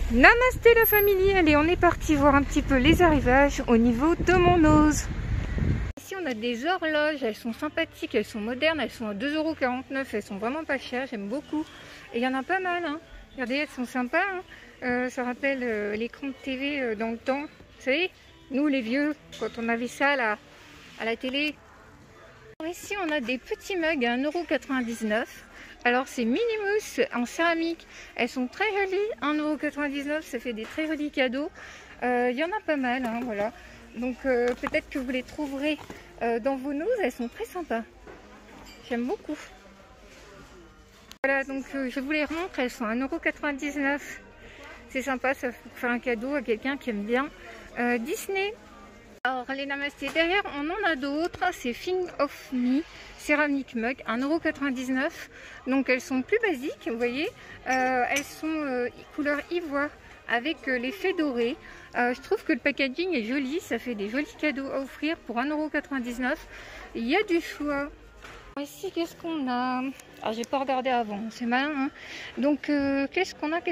Namasté la famille, allez on est parti voir un petit peu les arrivages au niveau de mon ose. Ici on a des horloges, elles sont sympathiques, elles sont modernes, elles sont à 2,49 €, elles sont vraiment pas chères, j'aime beaucoup. Et il y en a pas mal, hein. Regardez, elles sont sympas, hein. Ça rappelle l'écran de TV dans le temps. Vous savez, nous les vieux, quand on avait ça là, à la télé. Alors ici on a des petits mugs à 1,99 €. Alors c'est Minimous en céramique, elles sont très jolies, 1,99 €, ça fait des très jolis cadeaux. Il y en a pas mal, hein, voilà. Donc peut-être que vous les trouverez dans vos noses, elles sont très sympas. J'aime beaucoup. Voilà, donc je vous les montre, elles sont à 1,99 €. C'est sympa, ça peut faire un cadeau à quelqu'un qui aime bien Disney. Alors les namasté, derrière on en a d'autres, c'est Think of Me, céramique mug, 1,99 €. Donc elles sont plus basiques, vous voyez, elles sont couleur ivoire avec l'effet doré. Je trouve que le packaging est joli, ça fait des jolis cadeaux à offrir pour 1,99 €. Il y a du choix. Ici qu'est-ce qu'on a? Ah, j'ai pas regardé avant, c'est malin, hein. Donc qu'est-ce qu'on a?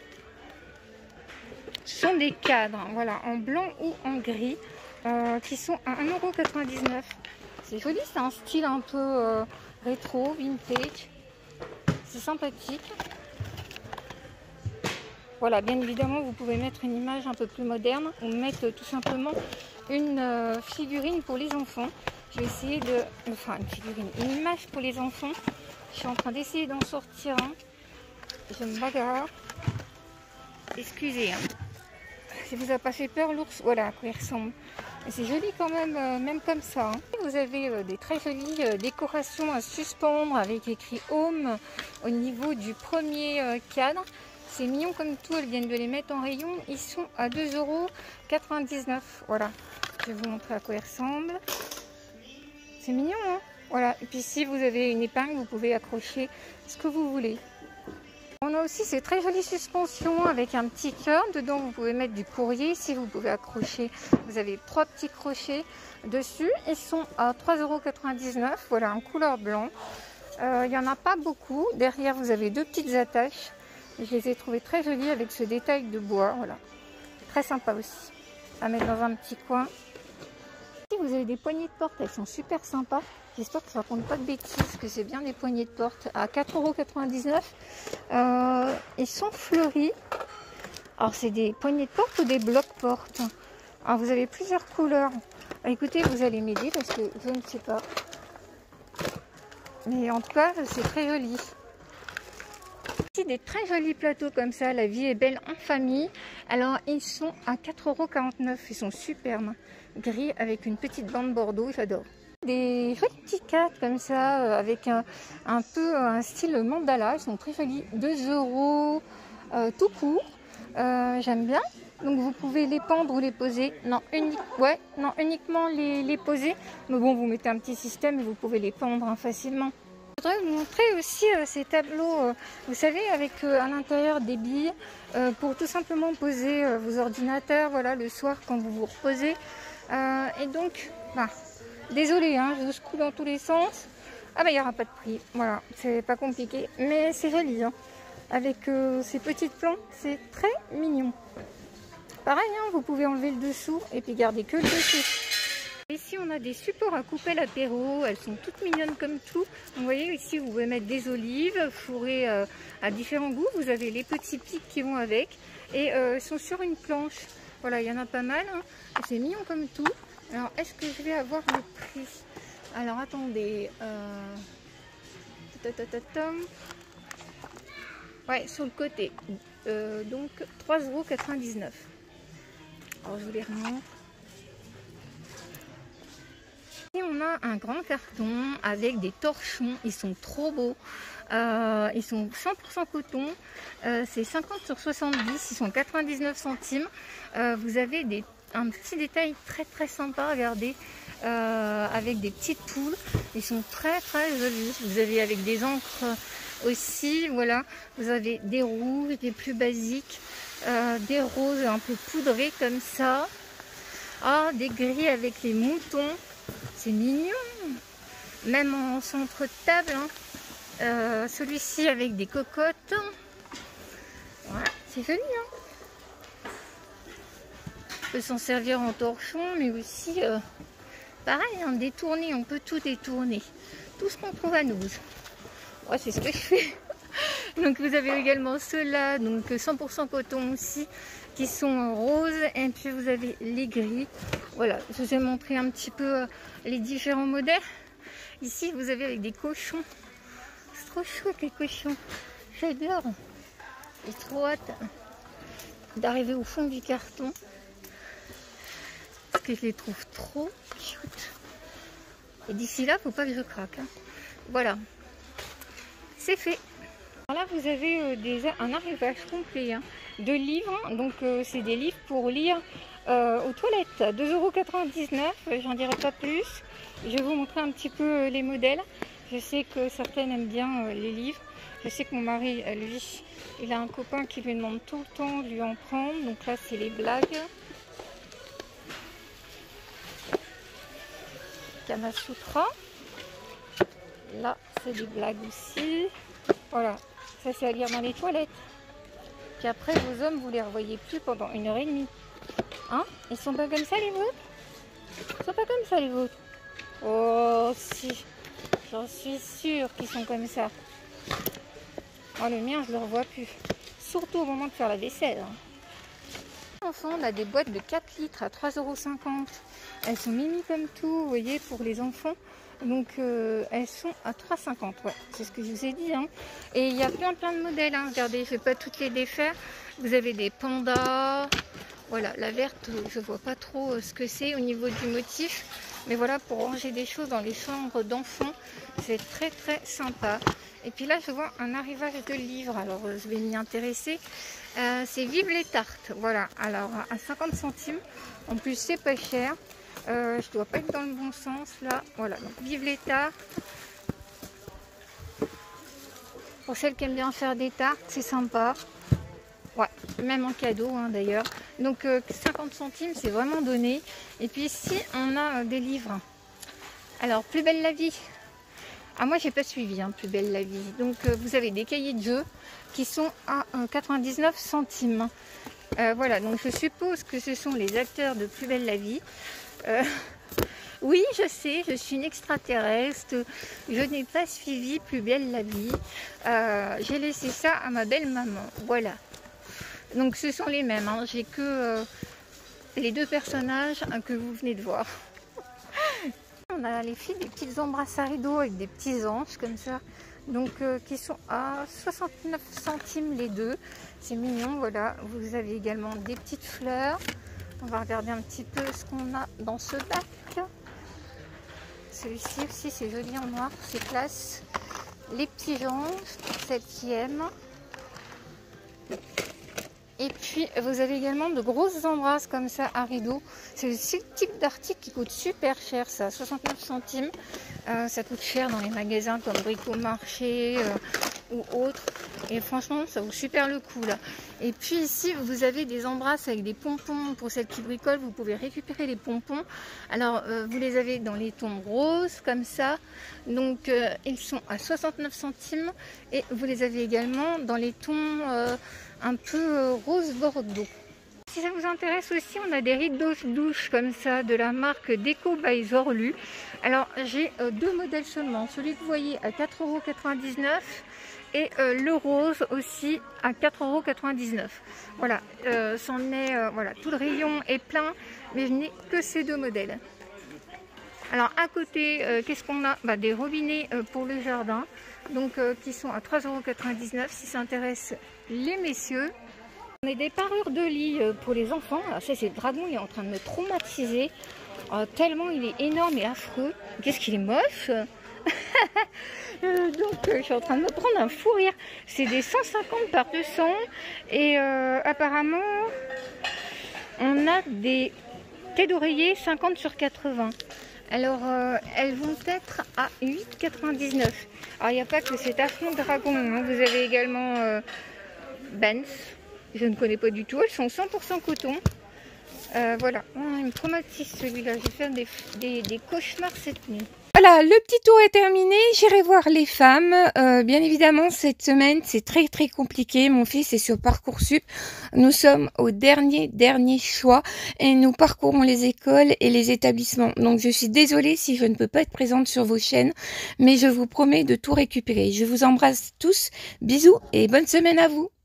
Ce sont des cadres, voilà, en blanc ou en gris. Qui sont à 1,99 €. C'est joli, c'est un style un peu rétro, vintage. C'est sympathique. Voilà, bien évidemment, vous pouvez mettre une image un peu plus moderne ou mettre tout simplement une figurine pour les enfants. Je vais essayer de... Enfin, une image pour les enfants. Je suis en train d'essayer d'en sortir un. Je me bagarre. Excusez, hein. Si vous a pas fait peur l'ours, voilà à quoi il ressemble. C'est joli quand même, même comme ça, hein. Vous avez des très jolies décorations à suspendre avec écrit Home au niveau du premier cadre. C'est mignon comme tout, elles viennent de les mettre en rayon. Ils sont à 2,99 €. Voilà, je vais vous montrer à quoi ils ressemblent. C'est mignon, hein. Voilà, et puis si vous avez une épingle, vous pouvez accrocher ce que vous voulez. On a aussi ces très jolies suspensions avec un petit cœur. Dedans, vous pouvez mettre du courrier. Ici, vous pouvez accrocher. Vous avez 3 petits crochets dessus. Ils sont à 3,99 €. Voilà, en couleur blanc. Il n'y en a pas beaucoup. Derrière, vous avez 2 petites attaches. Je les ai trouvées très jolies avec ce détail de bois. Voilà, très sympa aussi. À mettre dans un petit coin. Ici, vous avez des poignées de porte. Elles sont super sympas. J'espère que ça ne raconte pas de bêtises, que c'est bien des poignées de porte à 4,99 €. Ils sont fleuris. Alors c'est des poignées de porte ou des blocs-portes? Alors vous avez plusieurs couleurs. Écoutez, vous allez m'aider parce que je ne sais pas. Mais en tout cas, c'est très joli. Ici, des très jolis plateaux comme ça. La vie est belle en famille. Alors ils sont à 4,49 €. Ils sont superbes. Gris avec une petite bande bordeaux, j'adore. Des jolis petits cadres comme ça avec un peu un style mandala, ils sont très jolis, 2 € tout court, j'aime bien. Donc vous pouvez les pendre ou les poser, non, uniquement les poser, mais bon, vous mettez un petit système et vous pouvez les pendre, hein, facilement. Je voudrais vous montrer aussi ces tableaux, vous savez, avec à l'intérieur des billes pour tout simplement poser vos ordinateurs, voilà, le soir quand vous vous reposez. Et donc, bah, désolée, hein, je secoue dans tous les sens. Ah bah il n'y aura pas de prix, voilà, c'est pas compliqué, mais c'est joli, hein. Avec ces petites plantes, c'est très mignon. Pareil, hein, vous pouvez enlever le dessous et puis garder que le dessus. Ici on a des supports à couper l'apéro, elles sont toutes mignonnes comme tout. Vous voyez ici vous pouvez mettre des olives fourrées à différents goûts, vous avez les petits pics qui vont avec et elles sont sur une planche. Voilà, il y en a pas mal, hein. C'est mignon comme tout. Alors, est-ce que je vais avoir le prix? Alors, attendez. Ouais, sur le côté. Donc, 3,99 €. Alors, je vous les remontre. Et on a un grand carton avec des torchons. Ils sont trop beaux. Ils sont 100% coton. C'est 50 sur 70. Ils sont 99 centimes. Vous avez un petit détail très très sympa, regardez, avec des petites poules. Ils sont très très jolis. Vous avez avec des encres aussi, voilà. Vous avez des rouges, des plus basiques, des roses un peu poudrés comme ça. Ah, des gris avec les moutons. C'est mignon. Même en centre de table, hein. Celui-ci avec des cocottes. Voilà, c'est joli, hein. peut s'en servir en torchon, mais aussi, pareil, hein, détourner, on peut tout détourner. Tout ce qu'on trouve à nous. Ouais, c'est ce que je fais. Donc vous avez également ceux-là, donc 100% coton aussi, qui sont roses. Et puis vous avez les gris. Voilà, je vous ai montré un petit peu les différents modèles. Ici, vous avez avec des cochons. C'est trop chouette les cochons. J'adore. J'ai trop hâte d'arriver au fond du carton. Parce que je les trouve trop cute. Et d'ici là, faut pas que je craque. Hein. Voilà. C'est fait. Alors là, vous avez un arrivage complet hein, de livres. Donc, c'est des livres pour lire aux toilettes. 2,99 €. J'en dirai pas plus. Je vais vous montrer un petit peu les modèles. Je sais que certaines aiment bien les livres. Je sais que mon mari, lui, il a un copain qui lui demande tout le temps de lui en prendre. Donc là, c'est les blagues. Kama Sutra. Là, c'est des blagues aussi. Voilà, ça c'est à lire dans les toilettes. Puis après, vos hommes, vous les revoyez plus pendant 1h30. Hein? Ils sont pas comme ça les vôtres? Ils sont pas comme ça les vôtres? Oh si, j'en suis sûre qu'ils sont comme ça. Oh, le mien, je le revois plus. Surtout au moment de faire la vaisselle. Hein. Enfants, on a des boîtes de 4 litres à 3,50 €. Elles sont mimi comme tout, vous voyez, pour les enfants. Donc elles sont à 3,50 €, ouais, c'est ce que je vous ai dit. Hein. Et il y a plein de modèles, hein. Regardez, je ne vais pas toutes les défaire. Vous avez des pandas. Voilà, la verte, je ne vois pas trop ce que c'est au niveau du motif. Mais voilà, pour ranger des choses dans les chambres d'enfants, c'est très sympa. Et puis là, je vois un arrivage de livres. Alors, je vais m'y intéresser. C'est Vive les tartes. Voilà, alors à 50 centimes. En plus, c'est pas cher. Je dois pas être dans le bon sens là. Voilà, donc Vive les tartes. Pour celles qui aiment bien faire des tartes, c'est sympa. Ouais, même en cadeau hein, d'ailleurs. Donc 50 centimes, c'est vraiment donné. Et puis ici, on a des livres. Alors, Plus belle la vie. Ah, moi, j'ai pas suivi hein, Plus belle la vie. Donc, vous avez des cahiers de jeu qui sont à 99 centimes. Voilà, donc je suppose que ce sont les acteurs de Plus belle la vie. Oui, je sais, je suis une extraterrestre. Je n'ai pas suivi Plus belle la vie. J'ai laissé ça à ma belle maman. Voilà. Donc ce sont les mêmes. Hein. J'ai que les deux personnages que vous venez de voir. On a les filles des petites embrasses à rideaux avec des petits anges comme ça. Donc qui sont à 69 centimes les deux. C'est mignon, voilà. Vous avez également des petites fleurs. On va regarder un petit peu ce qu'on a dans ce bac. Celui-ci aussi, c'est joli en noir, c'est classe. Les petits anges, pour celles qui aiment. Et puis, vous avez également de grosses embrasses comme ça à rideau. C'est le type d'article qui coûte super cher, ça, 69 centimes. Ça coûte cher dans les magasins comme Bricomarché ou autres. Et franchement, ça vaut super le coup là. Et puis ici, vous avez des embrasses avec des pompons. Pour celles qui bricolent, vous pouvez récupérer les pompons. Alors, vous les avez dans les tons roses comme ça. Donc, ils sont à 69 centimes. Et vous les avez également dans les tons un peu rose bordeaux. Si ça vous intéresse aussi, on a des rideaux douche comme ça de la marque Déco by Zorlu. Alors j'ai deux modèles seulement, celui que vous voyez à 4,99 € et le rose aussi à 4,99 €. Voilà, voilà, tout le rayon est plein, mais je n'ai que ces deux modèles. Alors à côté, qu'est-ce qu'on a? Des robinets pour le jardin, donc qui sont à 3,99 € si ça intéresse les messieurs. On a des parures de lit pour les enfants. Alors ça, c'est le dragon, il est en train de me traumatiser. Tellement il est énorme et affreux. Qu'est-ce qu'il est moche. Donc je suis en train de me prendre un fou rire. C'est des 150 par 200. Et apparemment, on a des têtes d'oreiller 50 sur 80. Alors, elles vont être à 8,99 €. Alors, il n'y a pas que cet affreux dragon. Hein. Vous avez également Benz. Je ne connais pas du tout. Elles sont 100% coton. Voilà. Oh, il me traumatise celui-là. Je vais faire des cauchemars cette nuit. Voilà, le petit tour est terminé. J'irai voir les femmes. Bien évidemment, cette semaine, c'est très très compliqué. Mon fils est sur Parcoursup. Nous sommes au dernier choix et nous parcourons les écoles et les établissements. Donc, je suis désolée si je ne peux pas être présente sur vos chaînes, mais je vous promets de tout récupérer. Je vous embrasse tous. Bisous et bonne semaine à vous.